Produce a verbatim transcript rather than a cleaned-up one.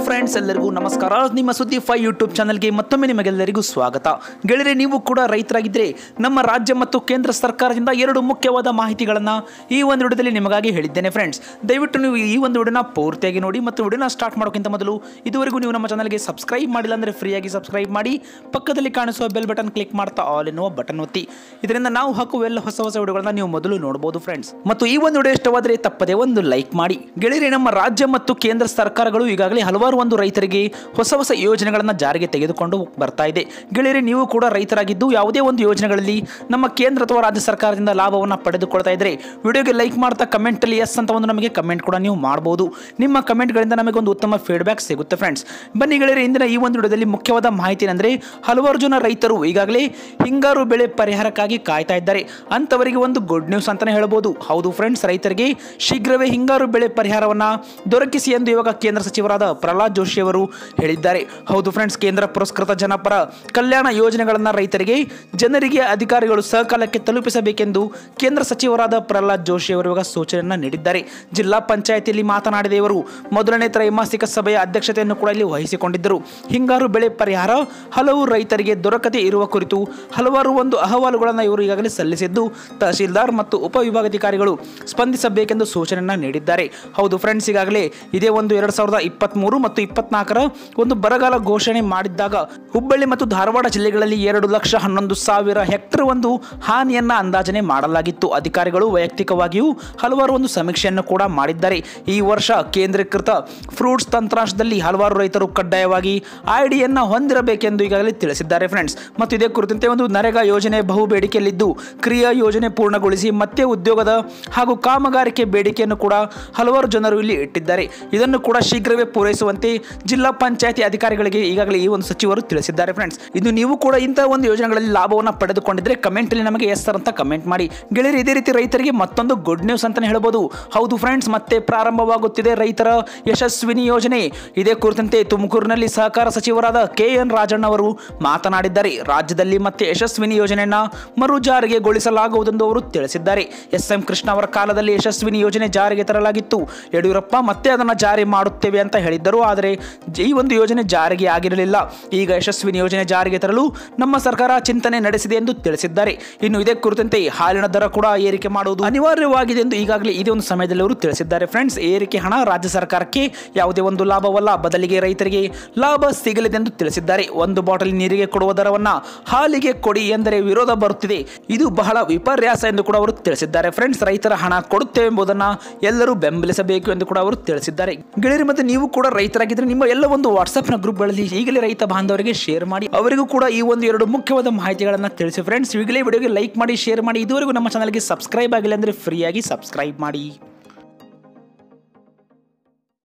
Friends, ಎಲ್ಲರಿಗೂ ನಮಸ್ಕಾರ. ನಿಮ್ಮ ಸುದ್ದಿ ಫೈವ್ ಯೂಟ್ಯೂಬ್ ಚಾನಲ್ಗೆ ಮತ್ತೊಮ್ಮೆ ನಿಮಗೆಲ್ಲರಿಗೂ ಸ್ವಾಗತ. ಗೆಳೆಯರೆ, ನೀವು ಕೂಡ ರೈತರಾಗಿದ್ದರೆ ನಮ್ಮ ರಾಜ್ಯ ಮತ್ತು ಕೇಂದ್ರ ಸರ್ಕಾರದಿಂದ ಎರಡು ಮುಖ್ಯವಾದ ಮಾಹಿತಿಗಳನ್ನು ಈ ಒಂದು ವಿಡಿಯೋದಲ್ಲಿ ನಿಮಗಾಗಿ ಹೇಳಿದ್ದೇನೆ. ಫ್ರೆಂಡ್ಸ್, ದಯವಿಟ್ಟು ನೀವು ಈ ಒಂದು ವಿಡಿಯೋನ ಪೂರ್ತಿಯಾಗಿ ನೋಡಿ ಮತ್ತು ವಿಡಿಯೋನ ಸ್ಟಾರ್ಟ್ ಮಾಡೋಕ್ಕಿಂತ ಮೊದಲು ಇದುವರೆಗೂ ನೀವು ನಮ್ಮ ಚಾನಲ್ಗೆ ಸಬ್ಸ್ಕ್ರೈಬ್ ಮಾಡಿಲ್ಲ ಅಂದರೆ ಫ್ರೀಯಾಗಿ ಸಬ್ಸ್ಕ್ರೈಬ್ ಮಾಡಿ, ಪಕ್ಕದಲ್ಲಿ ಕಾಣಿಸುವ ಬೆಲ್ ಬಟನ್ ಕ್ಲಿಕ್ ಮಾಡ್ತಾ ಆಲ್ ಎನ್ನುವ ಬಟನ್ ಒತ್ತಿ. ಇದರಿಂದ ನಾವು ಹಾಕುವ ಎಲ್ಲ ಹೊಸ ಹೊಸ ವಿಡಿಯೋಗಳನ್ನ ನೀವು ಮೊದಲು ನೋಡಬಹುದು ಫ್ರೆಂಡ್ಸ್. ಮತ್ತು ಈ ಒಂದು ವಿಡಿಯೋ ಇಷ್ಟವಾದರೆ ತಪ್ಪದೆ ಒಂದು ಲೈಕ್ ಮಾಡಿ. ಗೆಳೆಯರೆ, ನಮ್ಮ ರಾಜ್ಯ ಮತ್ತು ಕೇಂದ್ರ ಸರ್ಕಾರಗಳು ಈಗಾಗಲೇ ಹಲವಾರು ಒಂದು ರೈತರಿಗೆ ಹೊಸ ಹೊಸ ಯೋಜನೆಗಳನ್ನು ಜಾರಿಗೆ ತೆಗೆದುಕೊಂಡು ಬರ್ತಾ ಇದೆ. ಗೆಳೆಯರೆ, ನೀವು ಕೂಡ ರೈತರಾಗಿದ್ದು ಯಾವುದೇ ಒಂದು ಯೋಜನೆಗಳಲ್ಲಿ ನಮ್ಮ ಕೇಂದ್ರ ಅಥವಾ ರಾಜ್ಯ ಸರ್ಕಾರದಿಂದ ಲಾಭವನ್ನು ಪಡೆದುಕೊಳ್ತಾ ಇದ್ರೆ ವಿಡಿಯೋಗೆ ಲೈಕ್ ಮಾಡ್ತಾ ಕಮೆಂಟ್ ಅಲ್ಲಿ ಎಸ್ ಅಂತ ಒಂದು ನಮಗೆ ಕಮೆಂಟ್ ಕೂಡ ನೀವು ಮಾಡಬಹುದು. ನಿಮ್ಮ ಕಮೆಂಟ್ಗಳಿಂದ ನಮಗೆ ಒಂದು ಉತ್ತಮ ಫೀಡ್ಬ್ಯಾಕ್ ಸಿಗುತ್ತೆ ಫ್ರೆಂಡ್ಸ್. ಬನ್ನಿ ಗೆಳೆಯರೆ, ಇಂದಿನ ಈ ಒಂದು ವಿಡಿಯೋದಲ್ಲಿ ಮುಖ್ಯವಾದ ಮಾಹಿತಿ ಏನಂದ್ರೆ, ಹಲವಾರು ಜನ ರೈತರು ಈಗಾಗಲೇ ಹಿಂಗಾರು ಬೆಳೆ ಪರಿಹಾರಕ್ಕಾಗಿ ಕಾಯ್ತಾ ಇದ್ದಾರೆ. ಅಂತವರಿಗೆ ಒಂದು ಗುಡ್ ನ್ಯೂಸ್ ಅಂತಾನೆ ಹೇಳಬಹುದು. ಹೌದು ಫ್ರೆಂಡ್ಸ್, ರೈತರಿಗೆ ಶೀಘ್ರವೇ ಹಿಂಗಾರು ಬೆಳೆ ಪರಿಹಾರವನ್ನ ದೊರಕಿಸಿ ಎಂದು ಇವಾಗ ಕೇಂದ್ರ ಸಚಿವರಾದ ಪ್ರಹ್ಲಾದ್ ಜೋಶಿ ಅವರು ಹೇಳಿದ್ದಾರೆ. ಹೌದು ಫ್ರೆಂಡ್ಸ್, ಕೇಂದ್ರ ಪುರಸ್ಕೃತ ಜನಪರ ಕಲ್ಯಾಣ ಯೋಜನೆಗಳನ್ನು ರೈತರಿಗೆ ಜನರಿಗೆ ಅಧಿಕಾರಿಗಳು ಸಕಾಲಕ್ಕೆ ತಲುಪಿಸಬೇಕೆಂದು ಕೇಂದ್ರ ಸಚಿವರಾದ ಪ್ರಹ್ಲಾದ್ ಜೋಶಿ ಅವರು ಇವಾಗ ಸೂಚನೆಯನ್ನ ನೀಡಿದ್ದಾರೆ. ಜಿಲ್ಲಾ ಪಂಚಾಯಿತಿಯಲ್ಲಿ ಮಾತನಾಡಿದ ಇವರು ಮೊದಲನೇ ತ್ರೈಮಾಸಿಕ ಸಭೆಯ ಅಧ್ಯಕ್ಷತೆಯನ್ನು ಕೂಡ ಇಲ್ಲಿ ವಹಿಸಿಕೊಂಡಿದ್ದರು. ಹಿಂಗಾರು ಬೆಳೆ ಪರಿಹಾರ ಹಲವು ರೈತರಿಗೆ ದೊರಕತೆ ಇರುವ ಕುರಿತು ಹಲವಾರು ಒಂದು ಅಹವಾಲುಗಳನ್ನು ಇವರು ಈಗಾಗಲೇ ಸಲ್ಲಿಸಿದ್ದು ತಹಶೀಲ್ದಾರ್ ಮತ್ತು ಉಪವಿಭಾಗಾಧಿಕಾರಿಗಳು ಸ್ಪಂದಿಸಬೇಕೆಂದು ಸೂಚನೆಯನ್ನ ನೀಡಿದ್ದಾರೆ. ಹೌದು ಫ್ರೆಂಡ್ಸ್, ಈಗಾಗಲೇ ಇದೇ ಒಂದು ಎರಡ್ ಸಾವಿರದ ಇಪ್ಪತ್ತ್ ಮೂರು ಮತ್ತು ಇಪ್ಪತ್ನಾಲ್ಕರ ಒಂದು ಬರಗಾಲ ಘೋಷಣೆ ಮಾಡಿದ್ದಾಗ ಹುಬ್ಬಳ್ಳಿ ಮತ್ತು ಧಾರವಾಡ ಜಿಲ್ಲೆಗಳಲ್ಲಿ ಎರಡು ಲಕ್ಷ ಹನ್ನೊಂದು ಸಾವಿರ ಹೆಕ್ಟರ್ ಒಂದು ಹಾನಿಯನ್ನ ಅಂದಾಜನೆ ಮಾಡಲಾಗಿತ್ತು. ಅಧಿಕಾರಿಗಳು ವೈಯಕ್ತಿಕವಾಗಿಯೂ ಹಲವಾರು ಒಂದು ಸಮೀಕ್ಷೆಯನ್ನು ಕೂಡ ಮಾಡಿದ್ದಾರೆ. ಈ ವರ್ಷ ಕೇಂದ್ರೀಕೃತ ಫ್ರೂಟ್ಸ್ ತಂತ್ರಾಂಶದಲ್ಲಿ ಹಲವಾರು ರೈತರು ಕಡ್ಡಾಯವಾಗಿ ಐಡಿಯನ್ನ ಹೊಂದಿರಬೇಕೆಂದು ಈಗಾಗಲೇ ತಿಳಿಸಿದ್ದಾರೆ ಫ್ರೆಂಡ್ಸ್. ಮತ್ತು ಇದೇ ಕುರಿತಂತೆ ಒಂದು ನರೇಗಾ ಯೋಜನೆ ಬಹು ಬೇಡಿಕೆಯಲ್ಲಿದ್ದು ಕ್ರಿಯಾ ಯೋಜನೆ ಪೂರ್ಣಗೊಳಿಸಿ ಮತ್ತೆ ಉದ್ಯೋಗದ ಹಾಗೂ ಕಾಮಗಾರಿಕೆ ಬೇಡಿಕೆಯನ್ನು ಕೂಡ ಹಲವಾರು ಜನರು ಇಲ್ಲಿ ಇಟ್ಟಿದ್ದಾರೆ. ಇದನ್ನು ಕೂಡ ಶೀಘ್ರವೇ ಪೂರೈಸುವಂತೆ ಜಿಲ್ಲಾ ಪಂಚಾಯತಿ ಅಧಿಕಾರಿಗಳಿಗೆ ಈಗಾಗಲೇ ಈ ಒಂದು ಸಚಿವರು ತಿಳಿಸಿದ್ದಾರೆ ಫ್ರೆಂಡ್ಸ್. ಇದು ನೀವು ಕೂಡ ಇಂತಹ ಒಂದು ಯೋಜನೆಗಳಲ್ಲಿ ಲಾಭವನ್ನು ಪಡೆದುಕೊಂಡಿದ್ರೆ ಕಮೆಂಟ್ ಅಲ್ಲಿ ನಮಗೆ ಎಸ್ ಸರ್ ಅಂತ ಕಮೆಂಟ್ ಮಾಡಿ. ಗೆಳೆಯರು, ಇದೇ ರೀತಿ ರೈತರಿಗೆ ಮತ್ತೊಂದು ಗುಡ್ ನ್ಯೂಸ್ ಅಂತಾನೆ ಹೇಳಬಹುದು. ಹೌದು ಫ್ರೆಂಡ್ಸ್, ಮತ್ತೆ ಪ್ರಾರಂಭವಾಗುತ್ತಿದೆ ರೈತರ ಯಶಸ್ವಿನಿ ಯೋಜನೆ. ಇದೇ ಕುರಿತಂತೆ ತುಮಕೂರಿನಲ್ಲಿ ಸಹಕಾರ ಸಚಿವರಾದ ಕೆ ಎನ್ ರಾಜಣ್ಣ ಅವರು ಮಾತನಾಡಿದ್ದಾರೆ. ರಾಜ್ಯದಲ್ಲಿ ಮತ್ತೆ ಯಶಸ್ವಿನಿ ಯೋಜನೆಯನ್ನ ಮರು ಜಾರಿಗೆಗೊಳಿಸಲಾಗುವುದೆಂದು ಅವರು ತಿಳಿಸಿದ್ದಾರೆ. ಎಸ್ ಎಂ ಕೃಷ್ಣ ಅವರ ಕಾಲದಲ್ಲಿ ಯಶಸ್ವಿನಿ ಯೋಜನೆ ಜಾರಿಗೆ ತರಲಾಗಿತ್ತು. ಯಡಿಯೂರಪ್ಪ ಮತ್ತೆ ಅದನ್ನು ಜಾರಿ ಮಾಡುತ್ತೇವೆ ಅಂತ ಹೇಳಿದ್ದರು. ಆದರೆ ಈ ಒಂದು ಯೋಜನೆ ಜಾರಿಗೆ ಆಗಿರಲಿಲ್ಲ. ಈಗ ಯಶಸ್ವಿನಿ ಯೋಜನೆ ಜಾರಿಗೆ ತರಲು ನಮ್ಮ ಸರ್ಕಾರ ಚಿಂತನೆ ನಡೆಸಿದೆ ಎಂದು ತಿಳಿಸಿದ್ದಾರೆ. ಇನ್ನು ಇದೇ ಕುರಿತಂತೆ ಹಾಲಿನ ದರ ಕೂಡ ಏರಿಕೆ ಮಾಡುವುದು ಅನಿವಾರ್ಯವಾಗಿದೆ ಎಂದು ಈಗಾಗಲೇ ಇದೇ ಒಂದು ಸಮಯದಲ್ಲಿ ಅವರು ತಿಳಿಸಿದ್ದಾರೆ ಫ್ರೆಂಡ್ಸ್. ಏರಿಕೆ ಹಣ ರಾಜ್ಯ ಸರ್ಕಾರಕ್ಕೆ ಯಾವುದೇ ಒಂದು ಲಾಭವಲ್ಲ, ಬದಲಿಗೆ ರೈತರಿಗೆ ಲಾಭ ಸಿಗಲಿದೆ ಎಂದು ತಿಳಿಸಿದ್ದಾರೆ. ಒಂದು ಬಾಟಲ್ ನೀರಿಗೆ ಕೊಡುವ ದರವನ್ನ ಹಾಲಿಗೆ ಕೊಡಿ ಎಂದರೆ ವಿರೋಧ ಬರುತ್ತಿದೆ. ಇದು ಬಹಳ ವಿಪರ್ಯಾಸ ಎಂದು ಕೂಡ ಅವರು ತಿಳಿಸಿದ್ದಾರೆ ಫ್ರೆಂಡ್ಸ್. ರೈತರ ಹಣ ಕೊಡುತ್ತೇವೆ ಎಂಬುದನ್ನ ಎಲ್ಲರೂ ಬೆಂಬಲಿಸಬೇಕು ಎಂದು ಕೂಡ ಅವರು ತಿಳಿಸಿದ್ದಾರೆ. ಗೆಳೆಯರು, ಮತ್ತೆ ನೀವು ಕೂಡ ರೈತರಾಗಿದ್ದರೆ ನಿಮ್ಮ ಎಲ್ಲ ಒಂದು ವಾಟ್ಸ್ಆಪ್ ನ ಗ್ರೂಪ್ಗಳಲ್ಲಿ ಈಗಲೇ ರೈತ ಬಾಂಧವರಿಗೆ ಶೇರ್ ಮಾಡಿ, ಅವರಿಗೂ ಕೂಡ ಈ ಒಂದು ಎರಡು ಮುಖ್ಯವಾದ ಮಾಹಿತಿಗಳನ್ನು ತಿಳಿಸಿ ಫ್ರೆಂಡ್ಸ್. ಈಗಲೇ ವಿಡಿಯೋಗೆ ಲೈಕ್ ಮಾಡಿ, ಶೇರ್ ಮಾಡಿ. ಇದುವರೆಗೂ ನಮ್ಮ ಚಾನಲ್ಗೆ ಸಬ್ಸ್ಕ್ರೈಬ್ ಆಗಿಲ್ಲ ಅಂದರೆ ಫ್ರೀಯಾಗಿ ಸಬ್ಸ್ಕ್ರೈಬ್ ಮಾಡಿ.